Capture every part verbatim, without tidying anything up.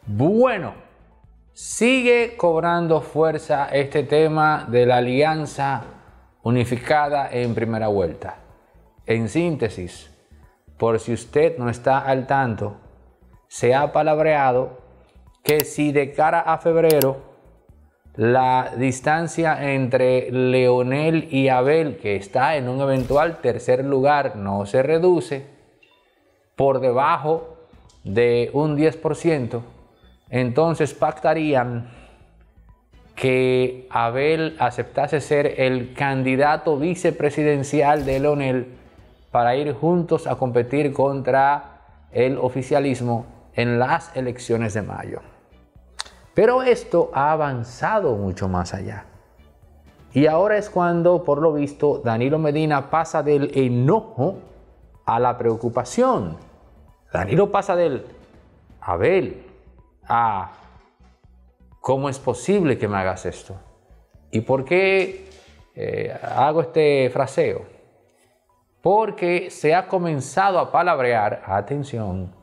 Bueno, sigue cobrando fuerza este tema de la alianza unificada en primera vuelta. En síntesis, por si usted no está al tanto, se ha palabreado que si de cara a febrero la distancia entre Leonel y Abel, que está en un eventual tercer lugar, no se reduce por debajo de un diez por ciento, entonces pactarían que Abel aceptase ser el candidato vicepresidencial de Leonel para ir juntos a competir contra el oficialismo en las elecciones de mayo. Pero esto ha avanzado mucho más allá. Y ahora es cuando, por lo visto, Danilo Medina pasa del enojo a la preocupación. Danilo pasa del Abel a ¿cómo es posible que me hagas esto? ¿Y por qué eh, hago este fraseo? Porque se ha comenzado a palabrear, atención,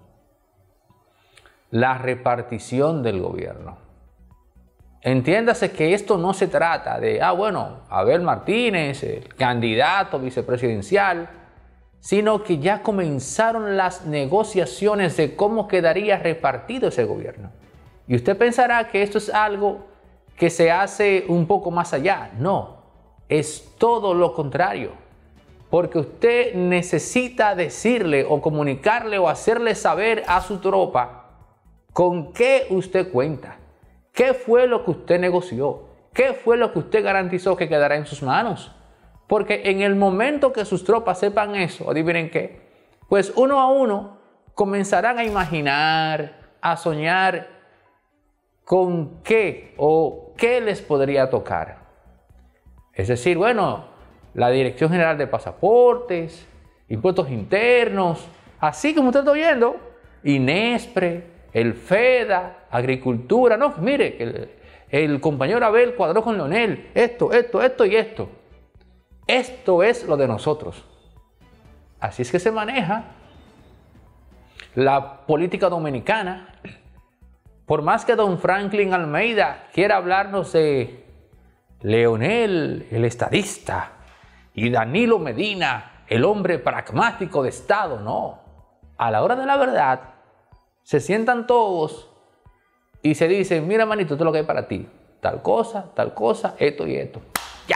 la repartición del gobierno. Entiéndase que esto no se trata de, ah, bueno, Abel Martínez, el candidato vicepresidencial, sino que ya comenzaron las negociaciones de cómo quedaría repartido ese gobierno. Y usted pensará que esto es algo que se hace un poco más allá. No, es todo lo contrario. Porque usted necesita decirle o comunicarle o hacerle saber a su tropa con qué usted cuenta, qué fue lo que usted negoció, qué fue lo que usted garantizó que quedará en sus manos. Porque en el momento que sus tropas sepan eso, adivinen qué, pues uno a uno comenzarán a imaginar, a soñar con qué o qué les podría tocar. Es decir, bueno, la Dirección General de Pasaportes, Impuestos Internos, así como usted está oyendo, INESPRE, el FEDA, Agricultura. No, mire, el, el compañero Abel cuadró con Leonel, esto, esto, esto y esto. Esto es lo de nosotros. Así es que se maneja la política dominicana. Por más que don Franklin Almeida quiera hablarnos de Leonel, el estadista, y Danilo Medina, el hombre pragmático de Estado, no. A la hora de la verdad, se sientan todos y se dicen, mira manito, esto es lo que hay para ti. Tal cosa, tal cosa, esto y esto. ¡Ya!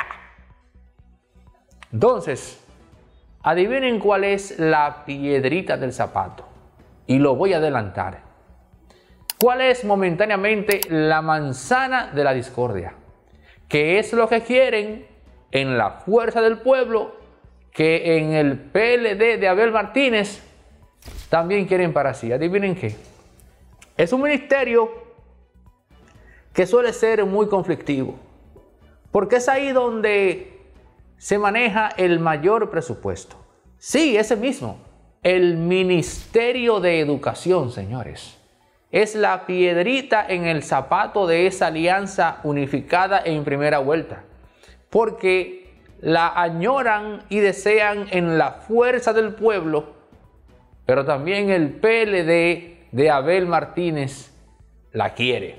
Entonces, adivinen cuál es la piedrita del zapato. Y lo voy a adelantar. ¿Cuál es momentáneamente la manzana de la discordia? ¿Qué es lo que quieren en la Fuerza del Pueblo? Que en el P L D de Abel Martínez también quieren para sí. Adivinen qué. Es un ministerio que suele ser muy conflictivo. Porque es ahí donde se maneja el mayor presupuesto. Sí, ese mismo. El Ministerio de Educación, señores. Es la piedrita en el zapato de esa alianza unificada en primera vuelta. Porque la añoran y desean en la Fuerza del Pueblo, pero también el P L D de Abel Martínez la quiere.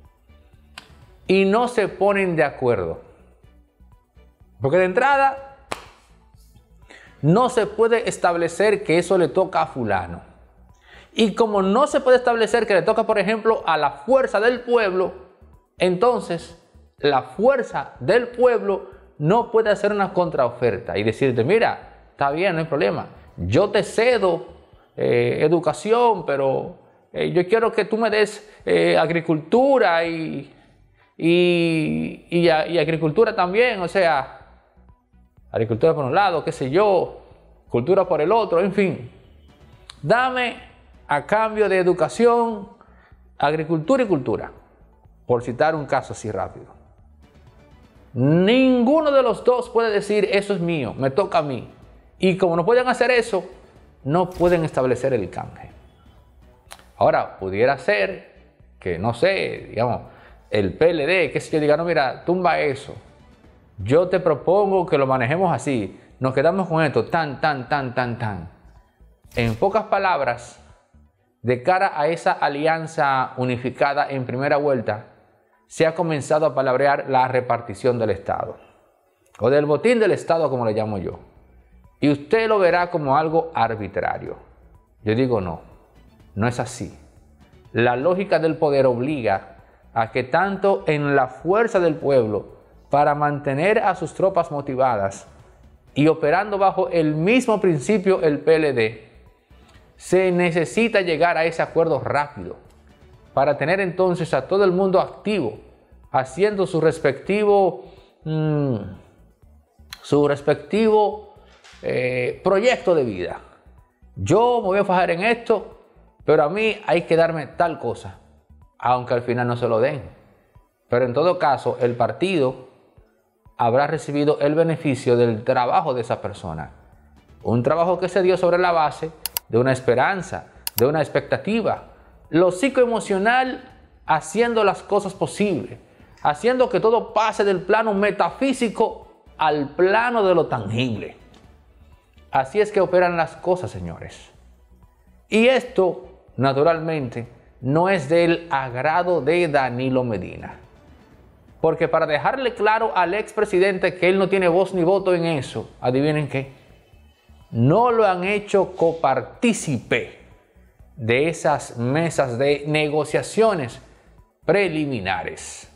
Y no se ponen de acuerdo. Porque de entrada no se puede establecer que eso le toca a fulano. Y como no se puede establecer que le toca, por ejemplo, a la Fuerza del Pueblo, entonces la Fuerza del Pueblo no puede hacer una contraoferta y decirte, mira, está bien, no hay problema. Yo te cedo eh, educación, pero eh, yo quiero que tú me des eh, agricultura y, y, y, y agricultura también. O sea, agricultura por un lado, qué sé yo, cultura por el otro, en fin. Dame a cambio de educación, agricultura y cultura, por citar un caso así rápido. Ninguno de los dos puede decir, eso es mío, me toca a mí. Y como no pueden hacer eso, no pueden establecer el canje. Ahora, pudiera ser que, no sé, digamos, el P L D, que si yo diga, no, mira, tumba eso. Yo te propongo que lo manejemos así. Nos quedamos con esto, tan, tan, tan, tan, tan. En pocas palabras, de cara a esa alianza unificada en primera vuelta, se ha comenzado a palabrear la repartición del Estado, o del botín del Estado, como le llamo yo. Y usted lo verá como algo arbitrario. Yo digo no, no es así. La lógica del poder obliga a que tanto en la fuerza del pueblo, para mantener a sus tropas motivadas y operando bajo el mismo principio el P L D, se necesita llegar a ese acuerdo rápido para tener entonces a todo el mundo activo, haciendo su respectivo, mmm, su respectivo eh, proyecto de vida. Yo me voy a fajar en esto, pero a mí hay que darme tal cosa, aunque al final no se lo den. Pero en todo caso, el partido habrá recibido el beneficio del trabajo de esa persona. Un trabajo que se dio sobre la base de una esperanza, de una expectativa. Lo psicoemocional haciendo las cosas posibles, haciendo que todo pase del plano metafísico al plano de lo tangible. Así es que operan las cosas, señores. Y esto, naturalmente, no es del agrado de Danilo Medina. Porque para dejarle claro al expresidente que él no tiene voz ni voto en eso, adivinen qué, no lo han hecho copartícipe de esas mesas de negociaciones preliminares.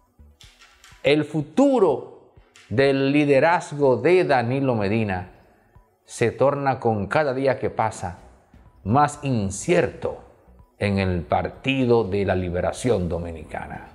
El futuro del liderazgo de Danilo Medina se torna con cada día que pasa más incierto en el Partido de la Liberación Dominicana.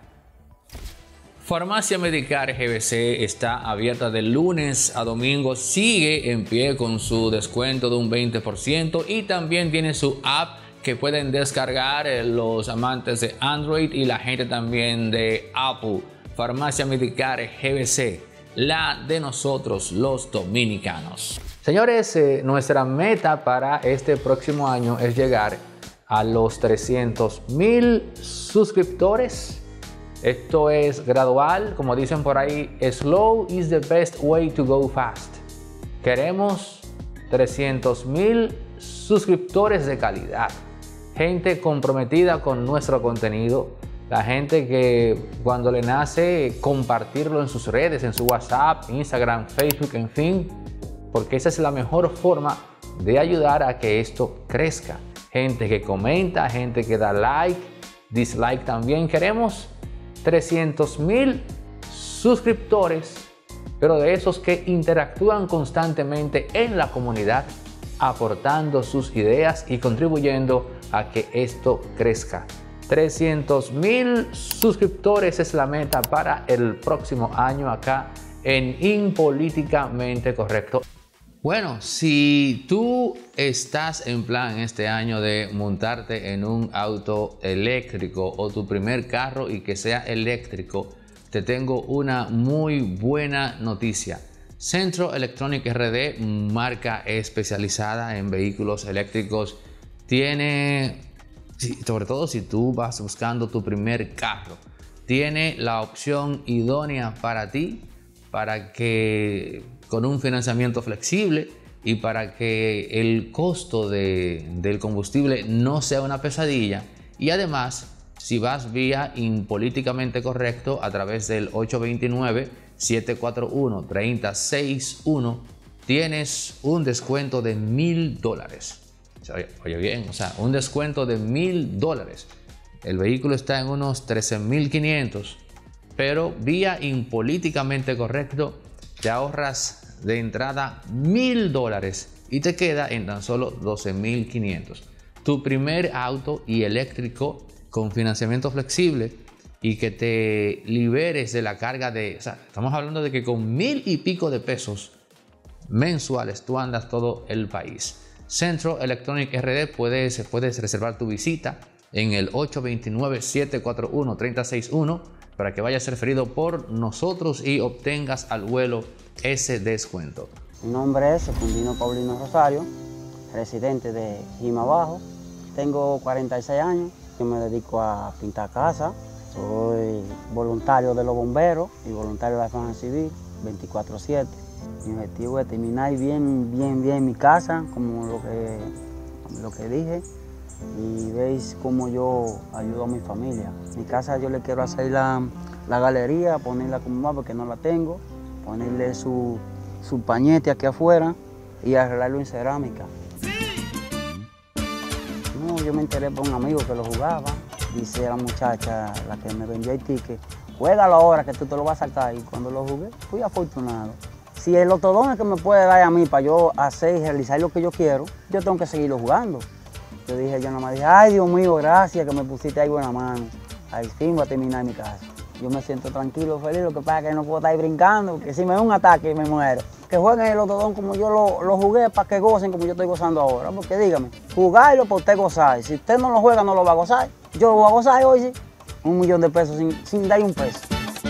Farmacia Medicare G B C está abierta de lunes a domingo, sigue en pie con su descuento de un veinte por ciento y también tiene su app que pueden descargar los amantes de Android y la gente también de Apple. Farmacia Medicare G B C, la de nosotros los dominicanos. Señores, eh, nuestra meta para este próximo año es llegar a los trescientos mil suscriptores. Esto es gradual, como dicen por ahí, slow is the best way to go fast. Queremos trescientos mil suscriptores de calidad, gente comprometida con nuestro contenido, la gente que cuando le nace compartirlo en sus redes, en su WhatsApp, Instagram, Facebook, en fin, porque esa es la mejor forma de ayudar a que esto crezca. Gente que comenta, gente que da like, dislike también. Queremos trescientos mil suscriptores, pero de esos que interactúan constantemente en la comunidad, aportando sus ideas y contribuyendo a que esto crezca. trescientos mil suscriptores es la meta para el próximo año acá en Impolíticamente Correcto. Bueno, si tú estás en plan este año de montarte en un auto eléctrico o tu primer carro y que sea eléctrico, te tengo una muy buena noticia. Centro Electronic R D, marca especializada en vehículos eléctricos, tiene, sobre todo si tú vas buscando tu primer carro, tiene la opción idónea para ti, para que con un financiamiento flexible y para que el costo de, del combustible no sea una pesadilla. Y además, si vas vía Impolíticamente Correcto a través del ocho dos nueve, siete cuatro uno, tres cero seis uno, tienes un descuento de mil dólares. Oye, oye bien, o sea, un descuento de mil dólares. El vehículo está en unos trece mil quinientos, pero vía Impolíticamente Correcto te ahorras de entrada mil dólares y te queda en tan solo doce mil quinientos. Tu primer auto y eléctrico con financiamiento flexible y que te liberes de la carga de, o sea, estamos hablando de que con mil y pico de pesos mensuales tú andas todo el país. Centro Electronic R D, puedes, puedes reservar tu visita en el ocho dos nueve, siete cuatro uno, tres cero seis uno para que vayas referido por nosotros y obtengas al vuelo ese descuento. Mi nombre es Secundino Paulino Rosario, residente de Jima Bajo. Tengo cuarenta y seis años, yo me dedico a pintar casas. Soy voluntario de los bomberos y voluntario de la Defensa Civil veinticuatro siete. Mi objetivo es terminar bien, bien, bien mi casa, como lo que, lo que dije, y veis cómo yo ayudo a mi familia. Mi casa yo le quiero hacer la, la galería, ponerla como va porque no la tengo, ponerle su, su pañete aquí afuera y arreglarlo en cerámica. No, yo me enteré por un amigo que lo jugaba. Dice la muchacha, la que me vendió el ticket, juégalo ahora que tú te lo vas a saltar. Y cuando lo jugué, fui afortunado. Si el lotodón es que me puede dar a mí para yo hacer y realizar lo que yo quiero, yo tengo que seguirlo jugando. Yo dije, yo nada más dije, ay Dios mío, gracias que me pusiste ahí buena mano. Al fin voy a terminar mi casa. Yo me siento tranquilo, feliz, lo que pasa es que no puedo estar ahí brincando, porque si me da un ataque me muero. Que jueguen el lotodón como yo lo, lo jugué, para que gocen como yo estoy gozando ahora. Porque dígame, jugarlo para usted gozar. Si usted no lo juega, no lo va a gozar. Yo lo voy a gozar hoy, sí. Un millón de pesos sin, sin dar un peso.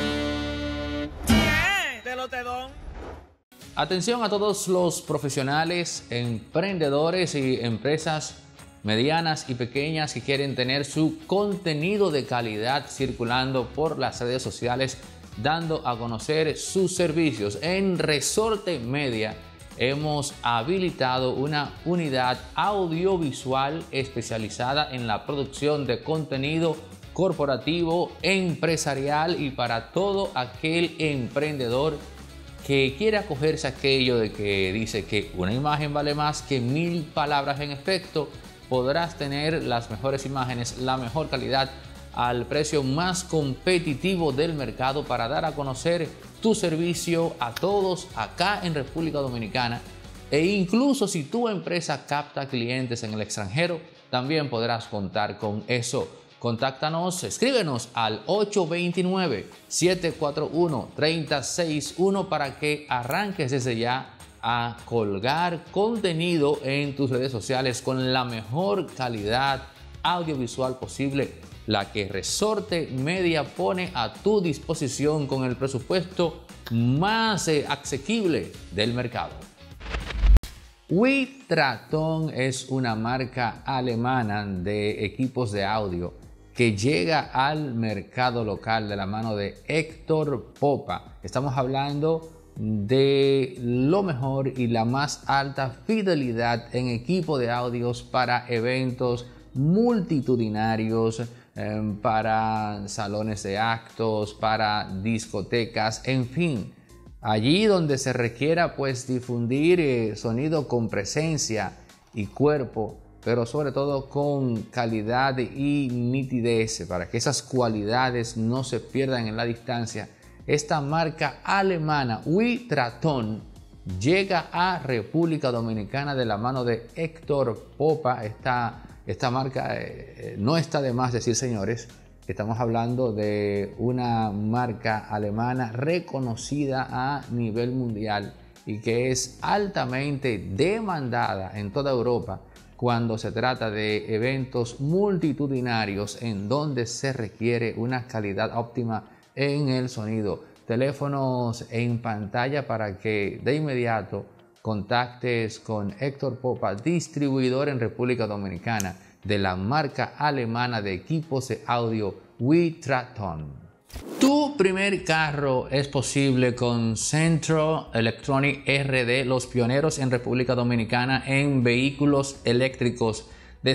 De lotedón. Atención a todos los profesionales, emprendedores y empresas medianas y pequeñas que quieren tener su contenido de calidad circulando por las redes sociales, dando a conocer sus servicios. En Resorte Media hemos habilitado una unidad audiovisual especializada en la producción de contenido corporativo, empresarial y para todo aquel emprendedor que quiere acogerse a aquello de que dice que una imagen vale más que mil palabras. En efecto, podrás tener las mejores imágenes, la mejor calidad, al precio más competitivo del mercado para dar a conocer tu servicio a todos acá en República Dominicana. E incluso si tu empresa capta clientes en el extranjero, también podrás contar con eso. Contáctanos, escríbenos al ocho dos nueve, siete cuatro uno, tres cero seis uno para que arranques desde ya a colgar contenido en tus redes sociales con la mejor calidad audiovisual posible, la que Resorte Media pone a tu disposición con el presupuesto más eh, asequible del mercado. Witraton es una marca alemana de equipos de audio que llega al mercado local de la mano de Héctor Popa. Estamos hablando de lo mejor y la más alta fidelidad en equipo de audios para eventos multitudinarios, eh, para salones de actos, para discotecas, en fin, allí donde se requiera pues difundir eh, sonido con presencia y cuerpo, pero sobre todo con calidad y nitidez, para que esas cualidades no se pierdan en la distancia. Esta marca alemana Witraton llega a República Dominicana de la mano de Héctor Popa. Esta, esta marca eh, no está de más decir, señores, estamos hablando de una marca alemana reconocida a nivel mundial y que es altamente demandada en toda Europa cuando se trata de eventos multitudinarios en donde se requiere una calidad óptima en el sonido. Teléfonos en pantalla para que de inmediato contactes con Héctor Popa, distribuidor en República Dominicana de la marca alemana de equipos de audio Witraton. Tu primer carro es posible con Centro Electronic R D, los pioneros en República Dominicana en vehículos eléctricos.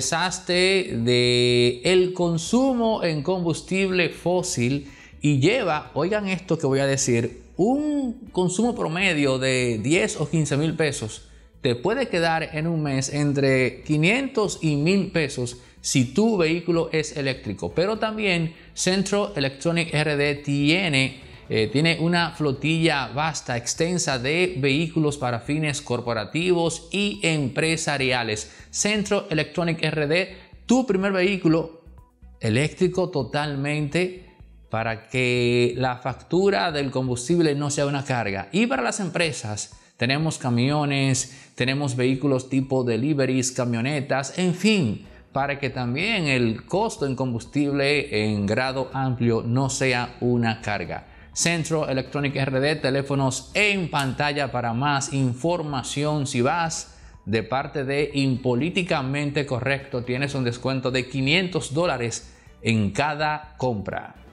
Deshazte de el consumo en combustible fósil y lleva, oigan esto que voy a decir, un consumo promedio de diez o quince mil pesos. Te puede quedar en un mes entre quinientos y mil pesos si tu vehículo es eléctrico. Pero también Centro Electronic R D tiene, eh, tiene una flotilla vasta, extensa de vehículos para fines corporativos y empresariales. Centro Electronic R D, tu primer vehículo eléctrico totalmente, para que la factura del combustible no sea una carga. Y para las empresas tenemos camiones, tenemos vehículos tipo deliveries, camionetas, en fin, para que también el costo en combustible en grado amplio no sea una carga. Centro Electronic R D, teléfonos en pantalla para más información. Si vas de parte de Impolíticamente Correcto, tienes un descuento de quinientos dólares en cada compra.